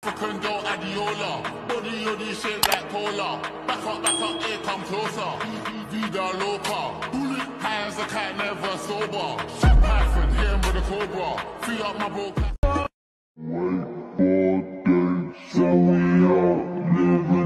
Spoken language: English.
African Adiola, body yoddy shaped like cola. Back up, here come closer. Vida loca, bullet hands a cat never sober. Python, hit him with a cobra. Free up my broke. Wakeboard day, so we out living.